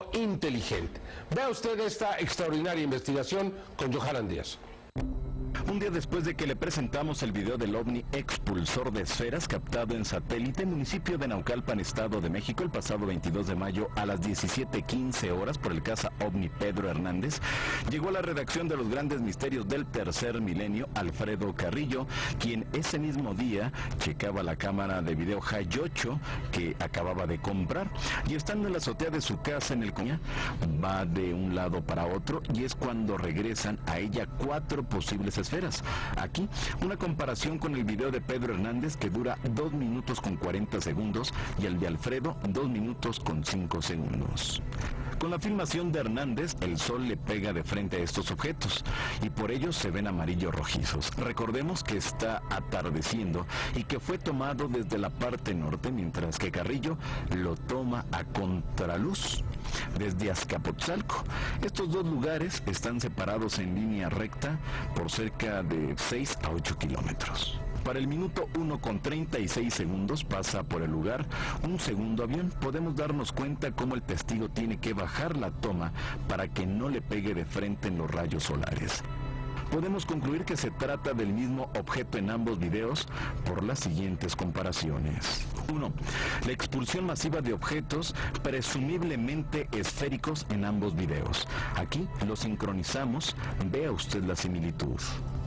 inteligente. Vea usted esta extraordinaria investigación con Johanan Díaz. Un día después de que le presentamos el video del ovni expulsor de esferas captado en satélite en municipio de Naucalpan, Estado de México, el pasado 22 de mayo a las 17:15 horas por el caza ovni Pedro Hernández, llegó a la redacción de Los Grandes Misterios del Tercer Milenio Alfredo Carrillo, quien ese mismo día checaba la cámara de video Hi8 que acababa de comprar, y estando en la azotea de su casa en el Coña, va de un lado para otro y es cuando regresan a ella 4 posibles esferas. Aquí, una comparación con el video de Pedro Hernández que dura 2 minutos con 40 segundos y el de Alfredo 2 minutos con 5 segundos. Con la filmación de Hernández, el sol le pega de frente a estos objetos y por ello se ven amarillos rojizos. Recordemos que está atardeciendo y que fue tomado desde la parte norte, mientras que Carrillo lo toma a contraluz desde Azcapotzalco. Estos dos lugares están separados en línea recta por cerca de 6 a 8 kilómetros. Para el minuto 1 con 36 segundos pasa por el lugar un segundo avión. Podemos darnos cuenta cómo el testigo tiene que bajar la toma para que no le pegue de frente en los rayos solares. Podemos concluir que se trata del mismo objeto en ambos videos por las siguientes comparaciones. 1. La expulsión masiva de objetos presumiblemente esféricos en ambos videos. Aquí lo sincronizamos, vea usted la similitud.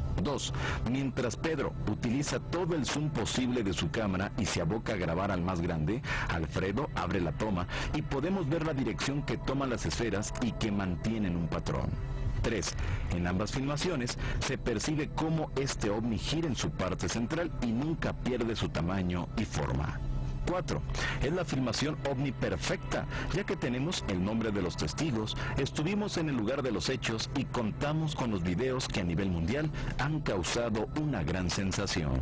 2. Mientras Pedro utiliza todo el zoom posible de su cámara y se aboca a grabar al más grande, Alfredo abre la toma y podemos ver la dirección que toman las esferas y que mantienen un patrón. 3. En ambas filmaciones se percibe cómo este ovni gira en su parte central y nunca pierde su tamaño y forma. 4. Es la filmación ovni perfecta, ya que tenemos el nombre de los testigos, estuvimos en el lugar de los hechos y contamos con los videos que a nivel mundial han causado una gran sensación.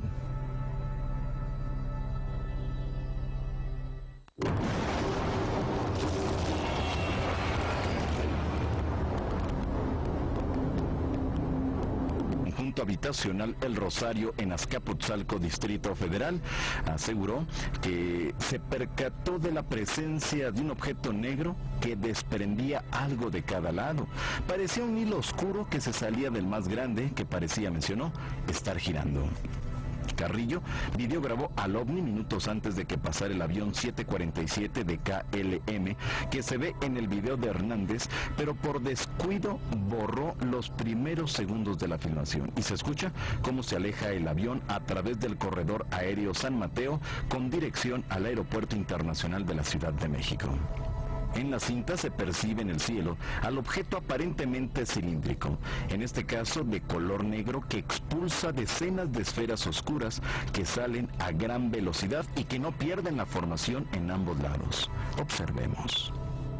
Habitacional El Rosario en Azcapotzalco, Distrito Federal, aseguró que se percató de la presencia de un objeto negro que desprendía algo de cada lado. Parecía un hilo oscuro que se salía del más grande, que mencionó, estar girando. Carrillo videograbó al ovni minutos antes de que pasara el avión 747 de KLM que se ve en el video de Hernández, pero por descuido borró los primeros segundos de la filmación y se escucha cómo se aleja el avión a través del corredor aéreo San Mateo con dirección al Aeropuerto Internacional de la Ciudad de México. En la cinta se percibe en el cielo al objeto aparentemente cilíndrico, en este caso de color negro, que expulsa decenas de esferas oscuras que salen a gran velocidad y que no pierden la formación en ambos lados. Observemos.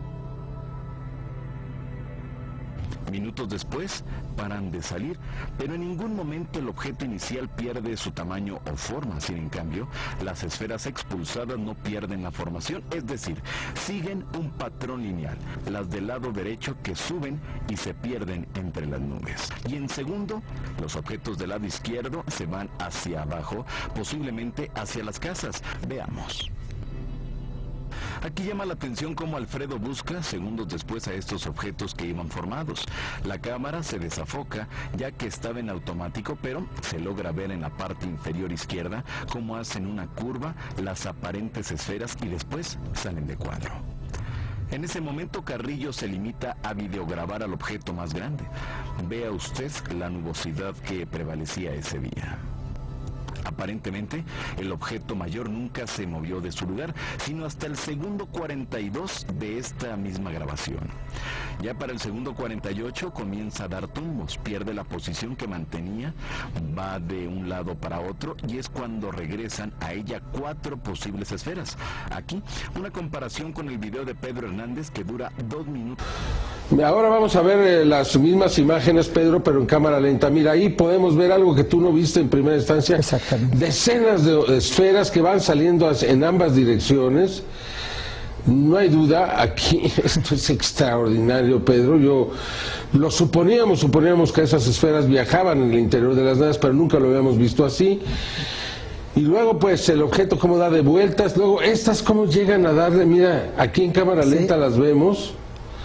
Minutos después, paran de salir, pero en ningún momento el objeto inicial pierde su tamaño o forma. Sin en cambio, las esferas expulsadas no pierden la formación, es decir, siguen un patrón lineal, las del lado derecho que suben y se pierden entre las nubes. Y en segundo, los objetos del lado izquierdo se van hacia abajo, posiblemente hacia las casas. Veamos. Aquí llama la atención cómo Alfredo busca segundos después a estos objetos que iban formados. La cámara se desafoca ya que estaba en automático, pero se logra ver en la parte inferior izquierda cómo hacen una curva las aparentes esferas y después salen de cuadro. En ese momento Carrillo se limita a videograbar al objeto más grande. Vea usted la nubosidad que prevalecía ese día. Aparentemente, el objeto mayor nunca se movió de su lugar, sino hasta el segundo 42 de esta misma grabación. Ya para el segundo 48 comienza a dar tumbos, pierde la posición que mantenía, va de un lado para otro y es cuando regresan a ella 4 posibles esferas. Aquí, una comparación con el video de Pedro Hernández que dura 2 minutos. Ahora vamos a ver las mismas imágenes, Pedro, pero en cámara lenta. Mira, ahí podemos ver algo que tú no viste en primera instancia. Exactamente. Decenas de esferas que van saliendo en ambas direcciones. No hay duda, aquí esto es extraordinario, Pedro. Yo lo suponíamos que esas esferas viajaban en el interior de las naves, pero nunca lo habíamos visto así. Y luego pues el objeto cómo da de vueltas, luego estas cómo llegan a darle, mira, aquí en cámara lenta las vemos.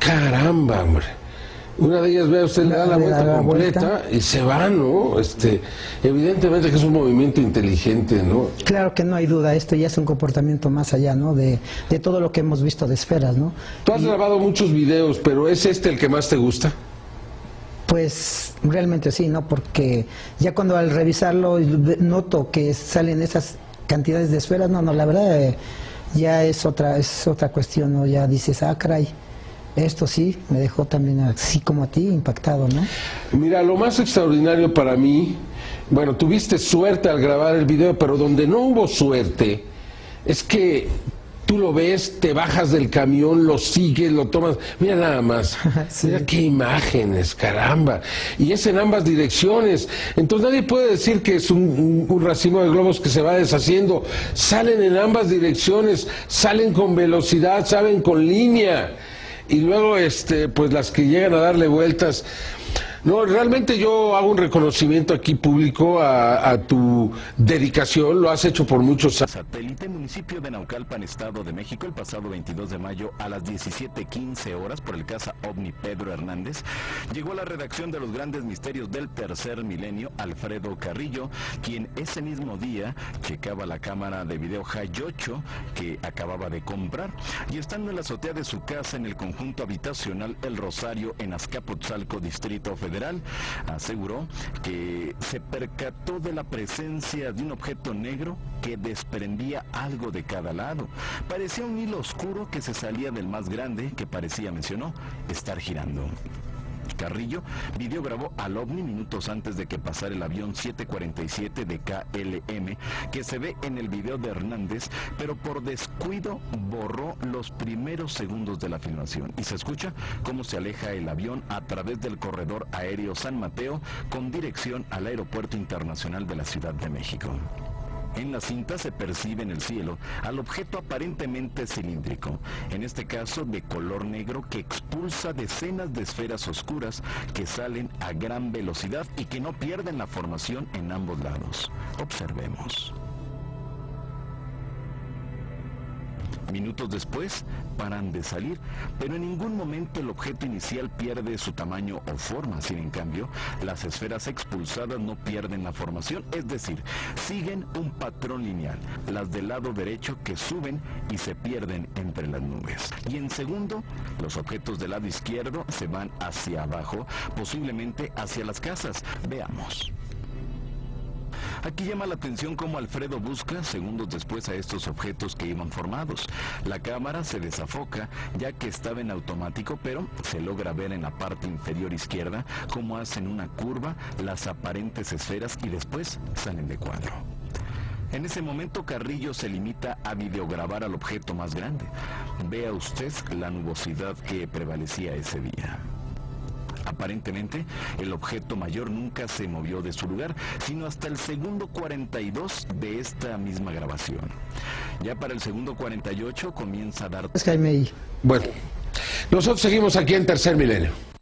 Caramba, hombre. Una de ellas, vea usted, le da la vuelta completa y se va, ¿no? Evidentemente que es un movimiento inteligente, ¿no? Claro que no hay duda, esto ya es un comportamiento más allá, ¿no? De todo lo que hemos visto de esferas, ¿no? Tú has grabado muchos videos, pero ¿es el que más te gusta? Pues realmente sí, ¿no? Porque ya cuando al revisarlo noto que salen esas cantidades de esferas, no, la verdad ya es otra cuestión, ¿no? Ya dices, ah, caray. Esto sí, me dejó también así como a ti, impactado, ¿no? Mira, lo más extraordinario para mí, bueno, tuviste suerte al grabar el video, pero donde no hubo suerte, es que tú lo ves, te bajas del camión, lo sigues, lo tomas, mira nada más, sí. Mira qué imágenes, caramba, y es en ambas direcciones, entonces nadie puede decir que es un racimo de globos que se va deshaciendo, salen en ambas direcciones, salen con velocidad, salen con línea, y luego pues las que llegan a darle vueltas. No, realmente yo hago un reconocimiento aquí público a tu dedicación, lo has hecho por muchos años. Satélite, municipio de Naucalpan, Estado de México, el pasado 22 de mayo a las 17:15 horas por el caza OVNI Pedro Hernández, llegó a la redacción de Los Grandes Misterios del Tercer Milenio Alfredo Carrillo, quien ese mismo día checaba la cámara de video Hi8 que acababa de comprar, y estando en la azotea de su casa en el conjunto habitacional El Rosario en Azcapotzalco, Distrito Federal, aseguró que se percató de la presencia de un objeto negro que desprendía algo de cada lado. Parecía un hilo oscuro que se salía del más grande, que parecía, mencionó, estar girando. Carrillo videograbó al OVNI minutos antes de que pasara el avión 747 de KLM que se ve en el video de Hernández, pero por descuido borró los primeros segundos de la filmación y se escucha cómo se aleja el avión a través del corredor aéreo San Mateo con dirección al Aeropuerto Internacional de la Ciudad de México. En la cinta se percibe en el cielo al objeto aparentemente cilíndrico, en este caso de color negro, que expulsa decenas de esferas oscuras que salen a gran velocidad y que no pierden la formación en ambos lados. Observemos. Minutos después, paran de salir, pero en ningún momento el objeto inicial pierde su tamaño o forma. Sin en cambio, las esferas expulsadas no pierden la formación, es decir, siguen un patrón lineal, las del lado derecho que suben y se pierden entre las nubes. Y en segundo, los objetos del lado izquierdo se van hacia abajo, posiblemente hacia las casas. Veamos. Aquí llama la atención cómo Alfredo busca segundos después a estos objetos que iban formados. La cámara se desafoca ya que estaba en automático, pero se logra ver en la parte inferior izquierda cómo hacen una curva las aparentes esferas y después salen de cuadro. En ese momento Carrillo se limita a videograbar al objeto más grande. Vea usted la nubosidad que prevalecía ese día. Aparentemente, el objeto mayor nunca se movió de su lugar, sino hasta el segundo 42 de esta misma grabación. Ya para el segundo 48 comienza a dar... Es Jaime. Bueno, nosotros seguimos aquí en Tercer Milenio.